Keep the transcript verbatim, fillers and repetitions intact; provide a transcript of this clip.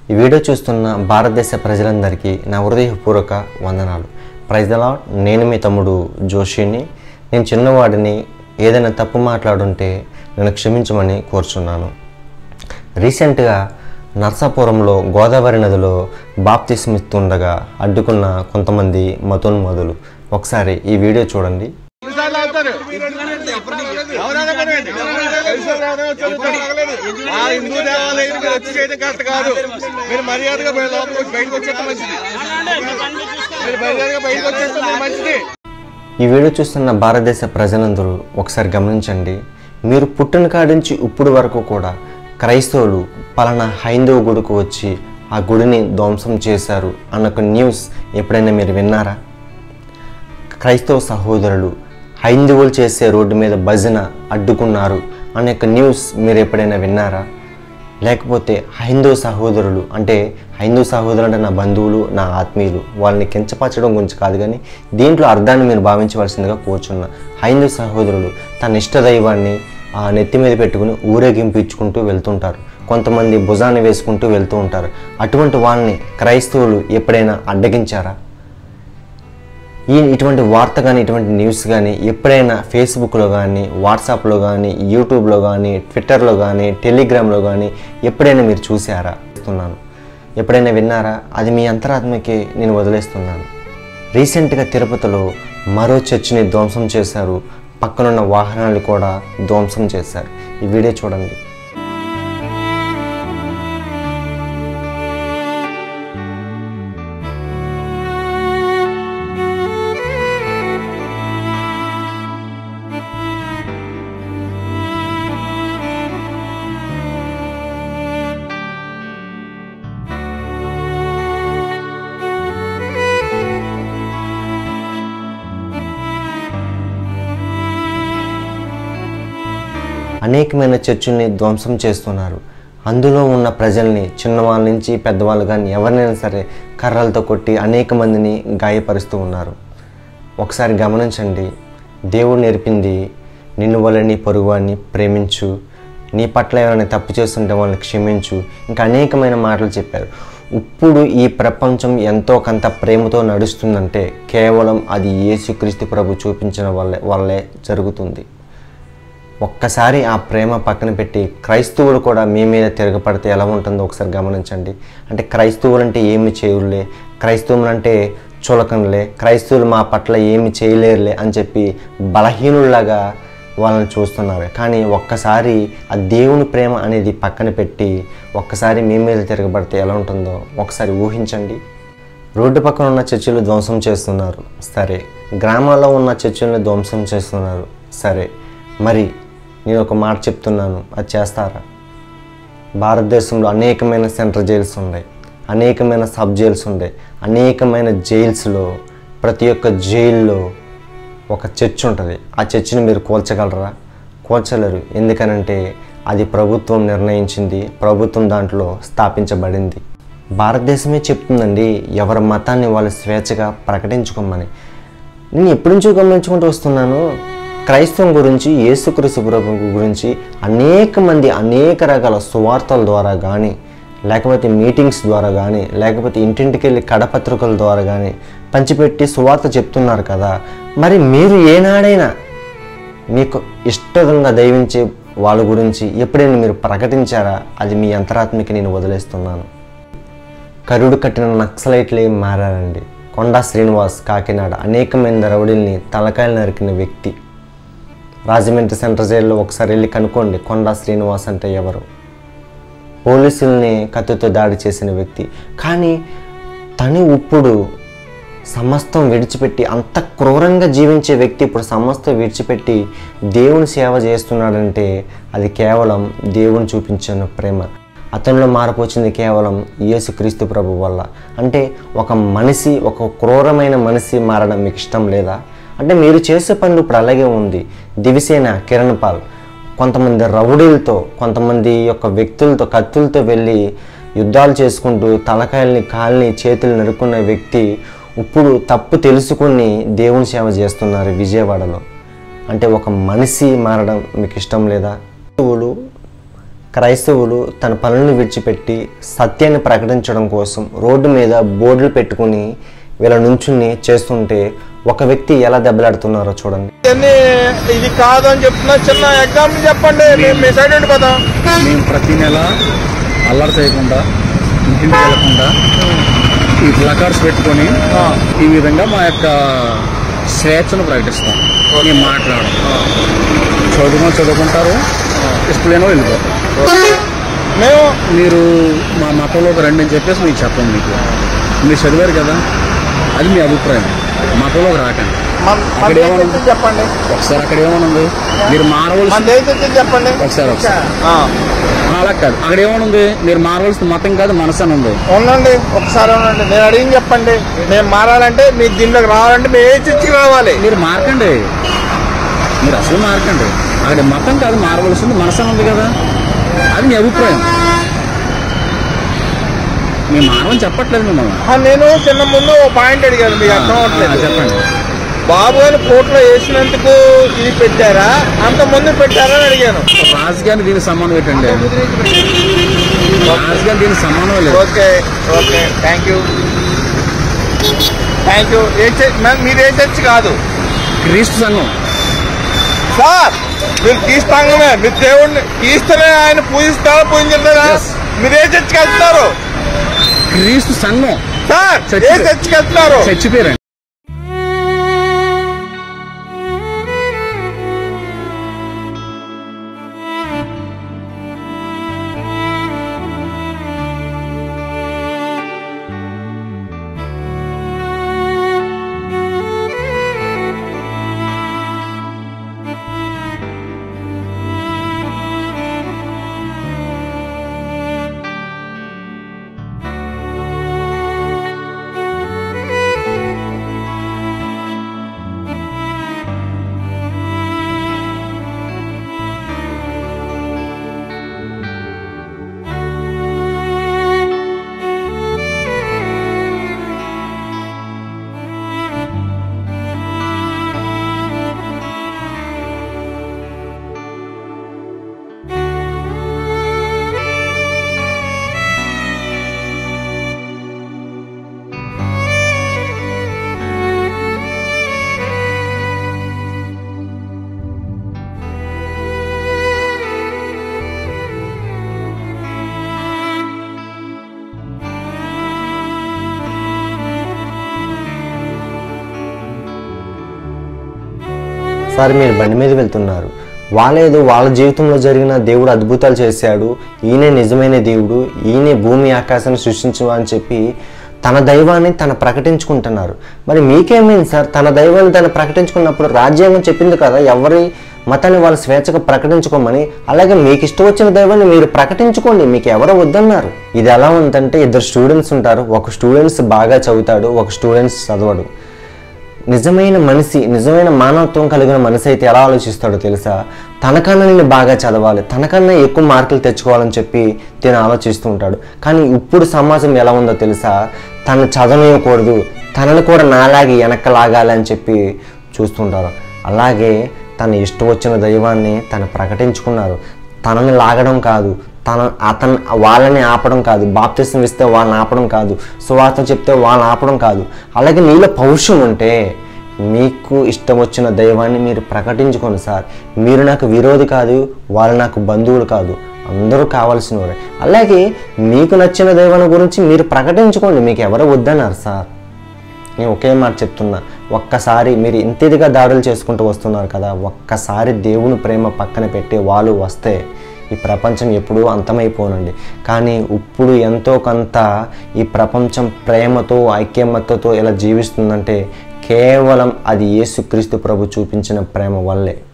ఈ వీడియో చూస్తున్న భారతదేశ ప్రజలందరికీ నా హృదయపూర్వక వందనాలు. Praise the lord. నేను మీ తమ్ముడు జోషిని. నేను చిన్నవాడిని, ఏదైనా తప్పు మాట్లాడుంటే నేను క్షమించమని కోరుచున్నాను. రీసెంట్గా నర్సాపురంలో గోదావరి నదిలో బాప్తిస్మం ఇస్తుండగా అడ్డుకున్న కొంతమంది మతోన్మాదులు. ఒకసారి ఈ వీడియో చూడండి. హిందూ దేవాలయానికి వచ్చి చేయడం కరెక్ట్ కాదు. మీరు మర్యాదగా బయటకు వచ్చేస్తే మంచిది. మీరు మర్యాదగా బయటకు వచ్చేస్తే మంచిది. ఈ వీడియో చూస్తున్న భారతదేశ ప్రజలందరూ ఒకసారి గమనించండి. మీరు పుట్టిన కాడి నుంచి ఇప్పుడు వరకు కూడా క్రైస్తవులు పలానా హైందవ గుడికి వచ్చి ఆ గుడిని ధ్వంసం చేశారు అన్న ఒక న్యూస్ ఎప్పుడైనా మీరు విన్నారా? క్రైస్తవ సహోదరులు హైందవులు చేసే రోడ్డు మీద భజన అడ్డుకున్నారు అనే ఒక న్యూస్ మీరు ఎప్పుడైనా విన్నారా? లేకపోతే హైందవ సహోదరులు అంటే హైందవ సహోదరులు అంటే నా బంధువులు, నా ఆత్మీయులు, వాళ్ళని కించపరచడం గురించి కాదు, కానీ దీంట్లో అర్థాన్ని మీరు భావించవలసిందిగా కోరుచున్నా. హైందవ సహోదరులు తన ఇష్టదైవాన్ని ఆ నెత్తి మీద పెట్టుకుని ఊరేగింపు ఇచ్చుకుంటూ వెళ్తుంటారు. కొంతమంది భుజాన్ని వేసుకుంటూ వెళ్తూ ఉంటారు. అటువంటి వాళ్ళని క్రైస్తవులు ఎప్పుడైనా అడ్డగించారా? ఈ ఇటువంటి వార్త కానీ ఇటువంటి న్యూస్ కానీ ఎప్పుడైనా ఫేస్బుక్లో కానీ, వాట్సాప్లో కానీ, యూట్యూబ్లో కానీ, ట్విట్టర్లో కానీ, టెలిగ్రామ్లో కానీ ఎప్పుడైనా మీరు చూసారా? ఇస్తున్నాను ఎప్పుడైనా విన్నారా? అది మీ అంతరాత్మకి నేను వదిలేస్తున్నాను. రీసెంట్గా తిరుపతిలో మరో చర్చిని ధ్వంసం చేశారు. పక్కనున్న వాహనాలు కూడా ధ్వంసం చేశారు. ఈ వీడియో చూడండి. అనేకమైన చర్చుల్ని ధ్వంసం చేస్తున్నారు. అందులో ఉన్న ప్రజల్ని, చిన్నవాళ్ళ నుంచి పెద్దవాళ్ళు కానీ ఎవరినైనా సరే కర్రలతో కొట్టి అనేక మందిని గాయపరుస్తూ ఉన్నారు. ఒకసారి గమనించండి. దేవుడు నేర్పింది నిన్ను వల్ల నీ పొరుగువాన్ని ప్రేమించు, నీ పట్ల ఎవరైనా తప్పు చేస్తుంటే వాళ్ళని క్షమించు, ఇంకా అనేకమైన మాటలు చెప్పారు. ఇప్పుడు ఈ ప్రపంచం ఎంతో కొంత ప్రేమతో నడుస్తుందంటే కేవలం అది యేసుక్రీస్తు ప్రభు చూపించిన వల్లే వల్లే జరుగుతుంది. ఒక్కసారి ఆ ప్రేమ పక్కన పెట్టి క్రైస్తవులు కూడా మీ మీద తిరగపడితే ఎలా ఉంటుందో ఒకసారి గమనించండి. అంటే క్రైస్తవులు అంటే ఏమి చేయులే, క్రైస్తవులు అంటే చులకనలే, క్రైస్తవులు మా పట్ల ఏమి చేయలేరులే అని చెప్పి బలహీనుల్లాగా వాళ్ళని చూస్తున్నారు. కానీ ఒక్కసారి ఆ దేవుని ప్రేమ అనేది పక్కన పెట్టి ఒక్కసారి మీ మీద తిరగబడితే ఎలా ఉంటుందో ఒకసారి ఊహించండి. రోడ్డు పక్కన ఉన్న చర్చిలు ధ్వంసం చేస్తున్నారు, సరే. గ్రామాల్లో ఉన్న చర్చిలను ధ్వంసం చేస్తున్నారు, సరే. మరి నేను ఒక మాట చెప్తున్నాను, అది చేస్తారా? భారతదేశంలో అనేకమైన సెంట్రల్ జైల్స్ ఉన్నాయి, అనేకమైన సబ్ జైల్స్ ఉన్నాయి. అనేకమైన జైల్స్లో ప్రతి ఒక్క జైల్లో ఒక చర్చ్ ఉంటుంది. ఆ చర్చిని మీరు కూల్చగలరా? కూల్చలేరు. ఎందుకనంటే అది ప్రభుత్వం నిర్ణయించింది, ప్రభుత్వం దాంట్లో స్థాపించబడింది. భారతదేశమే చెప్తుందండి ఎవరి మతాన్ని వాళ్ళు స్వేచ్ఛగా ప్రకటించుకోమని. నేను ఎప్పటి నుంచో గమనించుకుంటూ వస్తున్నాను. క్రైస్తవం గురించి, యేసుక్రీస్తు ప్రభు గురించి అనేక మంది అనేక రకాల సువార్తల ద్వారా కానీ, లేకపోతే మీటింగ్స్ ద్వారా కానీ, లేకపోతే ఇంటింటికి వెళ్ళి కడపత్రికల ద్వారా కానీ పంచిపెట్టి సువార్త చెప్తున్నారు కదా. మరి మీరు ఏనాడైనా మీకు ఇష్టంగా దైవించే వాళ్ళ గురించి ఎప్పుడైనా మీరు ప్రకటించారా? అది మీ అంతరాత్మకి నేను వదిలేస్తున్నాను. కరుడు కట్టిన నక్సలైట్లే మారారండి. కొండా శ్రీనివాస్ కాకినాడ అనేకమైన రౌడీల్ని తలకాయలు నరికిన వ్యక్తి. రాజమండ్రి సెంట్రల్ జైల్లో ఒకసారి వెళ్ళి కనుక్కోండి కొండా శ్రీనివాస్ అంటే ఎవరు. పోలీసుల్ని కత్తితో దాడి చేసిన వ్యక్తి. కానీ తను ఇప్పుడు సమస్తం విడిచిపెట్టి, అంత క్రూరంగా జీవించే వ్యక్తి ఇప్పుడు సమస్తం విడిచిపెట్టి దేవుని సేవ చేస్తున్నాడంటే అది కేవలం దేవుని చూపించిన ప్రేమ. అతనిలో మార్పు వచ్చింది కేవలం యేసుక్రీస్తు ప్రభు వల్ల. అంటే ఒక మనిషి, ఒక క్రూరమైన మనిషి మారడం మీకు ఇష్టం లేదా? అంటే మీరు చేసే పనులు ఇప్పుడు అలాగే ఉంది. దివిసేన, కిరణ్ పాల్, కొంతమంది రౌడీలతో, కొంతమంది యొక్క వ్యక్తులతో, కత్తులతో వెళ్ళి యుద్ధాలు చేసుకుంటూ తలకాయల్ని, కాళ్ళని, చేతులు నరుకున్న వ్యక్తి ఇప్పుడు తప్పు తెలుసుకుని దేవుని సేవ చేస్తున్నారు విజయవాడలో. అంటే ఒక మనిషి మారడం మీకు ఇష్టం లేదా? క్రైస్తవులు తన పనులను విడిచిపెట్టి సత్యాన్ని ప్రకటించడం కోసం రోడ్డు మీద బోర్డులు పెట్టుకుని వీళ్ళ నుంచుని చేస్తుంటే ఒక వ్యక్తి ఎలా దెబ్బలాడుతున్నారో చూడండి. ఇది కాదు అని చెప్తున్నా, చిన్న ఎగ్జాంపుల్ చెప్పండి. మీ సైడ్ ఉండి పదా మేము ప్రతి నెల అల్లరి చేయకుండా ఇంటింటికి వెళ్లకుండా ఈ ప్లకార్డ్స్ పెట్టుకొని ఈ విధంగా మా యొక్క స్వేచ్ఛను ప్రకటిస్తాం. మేము మాట్లాడడం చదువుకొని చదువుకుంటారు, ఇష్టలేనో వెళ్ళిపోతాం. మేము మీరు మా మతంలోకి రండి అని చెప్పేసి మీకు చెప్పండి. మీకు మీరు చదివారు కదా, అది మీ అభిప్రాయం. మతంలోకి రాకండి. అక్కడ ఏమన్నా చెప్పండి ఒకసారి, అక్కడ ఏమనుంది మీరు మారవలసి చెప్పండి ఒకసారి ఒకసారి అలా కాదు, అక్కడ ఏమనుంది మీరు మారవలసిన మతం కాదు మనసు అని ఉంది. ఉండండి ఒకసారి ఉండండి, నేను అడిగింది చెప్పండి. మేము మారాలంటే మీరు దీంట్లోకి రావాలంటే మేము ఏ చర్చికి రావాలి? మీరు మారకండి, మీరు అసలు మారకండి. అక్కడ మతం కాదు మారవలసింది మనసు అని ఉంది కదా, అది మీ అభిప్రాయం. మేము మారవని చెప్పట్లేదు మిమ్మల్ని. నేను చిన్న ముందు పాయింట్ అడిగాను, మీకు అర్థం అవట్లేదు. చెప్పండి. బాబు గారిని కోర్టులో వేసినందుకు ఇది పెట్టారా, అంత ముందు పెట్టారా అని అడిగాను. రాజకీయాన్ని దీనికి సంబంధం పెట్టండి, రాజకీయాన్ని దీనికి సంబంధం లేదు. Okay okay thank you thank you. మీరు ఏ చర్చి కాదు? క్రీస్తు సంఘం సార్. మీరు క్రీస్తాంగమే, మీరు దేవుడిని క్రీస్తునే ఆయన పూజిస్తారా పూజించారా? మీరు ఏ చర్చికి వెళ్తున్నారు? క్రీస్తు సంఘం సార్. ఏ చర్చికి వెళ్తున్నారు? చర్చి పేరండి. సార్ మీరు బండి మీద వెళ్తున్నారు, వాళ్ళేదో వాళ్ళ జీవితంలో జరిగిన దేవుడు అద్భుతాలు చేశాడు, ఈయనే నిజమైన దేవుడు, ఈయనే భూమి ఆకాశాన్ని సృష్టించు అని చెప్పి తన దైవాన్ని తను ప్రకటించుకుంటున్నారు. మరి మీకేమైంది సార్? తన దైవాన్ని తను ప్రకటించుకున్నప్పుడు రాజ్యాంగం చెప్పింది కదా ఎవరి మతాన్ని వాళ్ళు స్వేచ్ఛగా ప్రకటించుకోమని. అలాగే మీకు ఇష్టం వచ్చిన దైవాన్ని మీరు ప్రకటించుకోండి, మీకు ఎవరో వద్దన్నారు. ఇది ఎలా ఉందంటే ఇద్దరు స్టూడెంట్స్ ఉంటారు, ఒక స్టూడెంట్స్ బాగా చదువుతాడు, ఒక స్టూడెంట్స్ చదవడు. నిజమైన మనిషి, నిజమైన మానవత్వం కలిగిన మనిషి అయితే ఎలా ఆలోచిస్తాడో తెలుసా? తనకన్నా నేను బాగా చదవాలి, తనకన్నా ఎక్కువ మార్కులు తెచ్చుకోవాలని చెప్పి తను ఆలోచిస్తూ ఉంటాడు. కానీ ఇప్పుడు సమాజం ఎలా ఉందో తెలుసా? తను చదవకూడదు, తనను కూడా నాలాగే వెనక్కి లాగాలి అని చెప్పి చూస్తుంటారు. అలాగే తన ఇష్టం వచ్చిన దైవాన్ని తను ప్రకటించుకున్నారు. తనని లాగడం కాదు, తన అతను వాళ్ళని ఆపడం కాదు, బాప్తిసం ఇస్తే వాళ్ళని ఆపడం కాదు, సువార్త చెప్తే వాళ్ళని ఆపడం కాదు. అలాగే నీలో పౌరుషం ఉంటే మీకు ఇష్టం వచ్చిన దైవాన్ని మీరు ప్రకటించుకోండి సార్. మీరు నాకు విరోధి కాదు, వాళ్ళు నాకు బంధువులు కాదు, అందరూ కావాల్సిన వారే. అలాగే మీకు నచ్చిన దైవాన్ని గురించి మీరు ప్రకటించుకోండి, మీకు ఎవరో వద్దన్నారు సార్. నేను ఒకే మాట చెప్తున్నా, ఒక్కసారి మీరు ఇంత ఇదిగా దాడులు చేసుకుంటూ వస్తున్నారు కదా, ఒక్కసారి దేవుని ప్రేమ పక్కన పెట్టి వాళ్ళు వస్తే ఈ ప్రపంచం ఎప్పుడూ అంతమైపోనండి. కానీ ఇప్పుడు ఎంతో కొంత ఈ ప్రపంచం ప్రేమతో ఐక్యమత్యతో ఇలా జీవిస్తుందంటే కేవలం అది యేసుక్రీస్తు ప్రభు చూపించిన ప్రేమ వల్లే.